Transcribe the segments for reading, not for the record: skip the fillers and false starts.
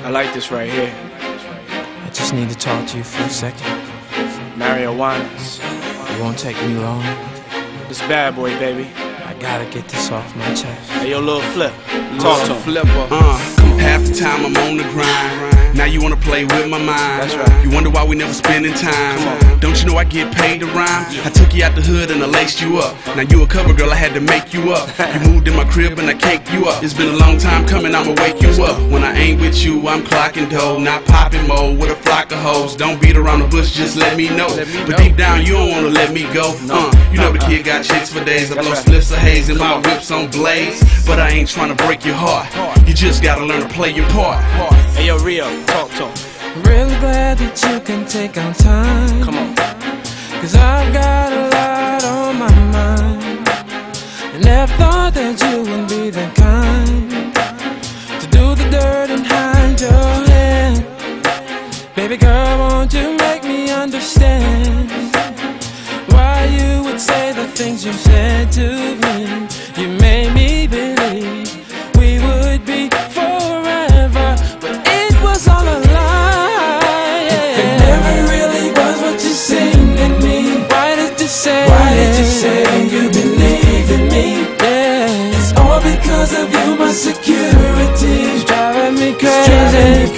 I like this right here. I just need to talk to you for a second. Winans. It won't take me long. It's bad boy, baby. I gotta get this off my chest. Hey, yo, Lil Flip. Talk to him. Flipper. Half the time I'm on the grind. Now you wanna play with my mind. That's right. You wonder why we never spending time. Don't you know I get paid to rhyme? I took you out the hood and I laced you up. Now you a cover girl, I had to make you up. You moved in my crib and I caked you up. It's been a long time coming, I'ma wake you up. When I ain't with you, I'm clocking dough, not popping mode with a flock of hoes. Don't beat around the bush, just let me know. But deep down, you don't wanna let me go. You know the kid got chicks for days. I blow spliffs of haze and my whips on blaze. But I ain't trying to break your heart. You just gotta learn to play your part. Hey, yo, Rio, talk to him. Really glad that you can take our time. Come on. Cause I've got a lot on my mind. And never thought that you would be the kind to do the dirt and hide your hand. Baby girl, won't you make me understand why you would say the things you said to me? You made me believe we would be forever, but it was all a lie. It never really was what you seemed to me. Why did you say you believe in me? Yeah, it's all because of you, my security. It's driving me crazy,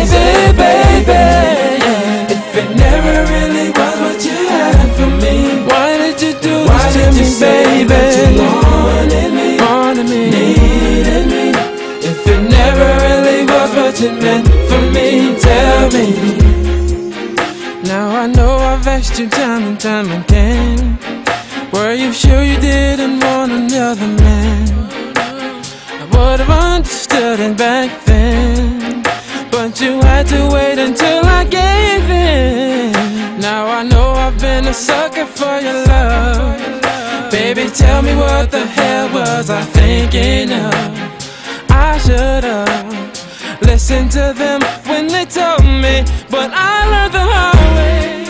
baby. If it never really was what you had for me, why did you do this to me, baby? You wanted me, needed me. If it never really was what you meant for me, tell me. Now I know I've asked you time and time again. Were you sure you didn't want another man? I would've understood it back then, but you had to wait until I gave in. Now I know I've been a sucker for your love. Baby, tell me what the hell was I thinking of? I should've listened to them when they told me, but I learned the hard way.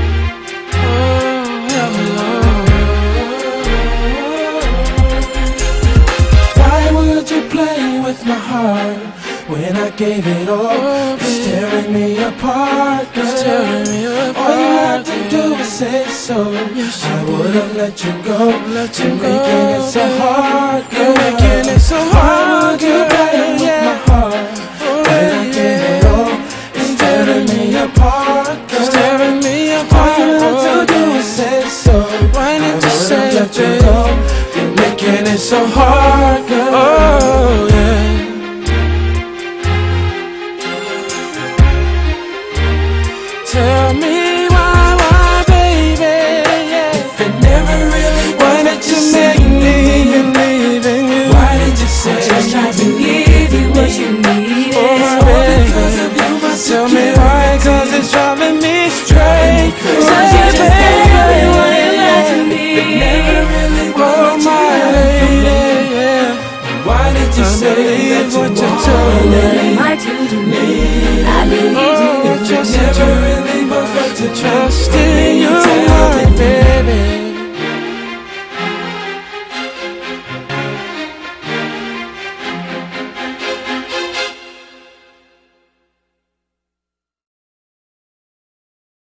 Oh, help me, Lord. Why would you play with my heart when I gave it all? It's tearing me apart, girl. All you had to do was say so. I would've let you go. You're making it so hard, girl. You're making it so hard.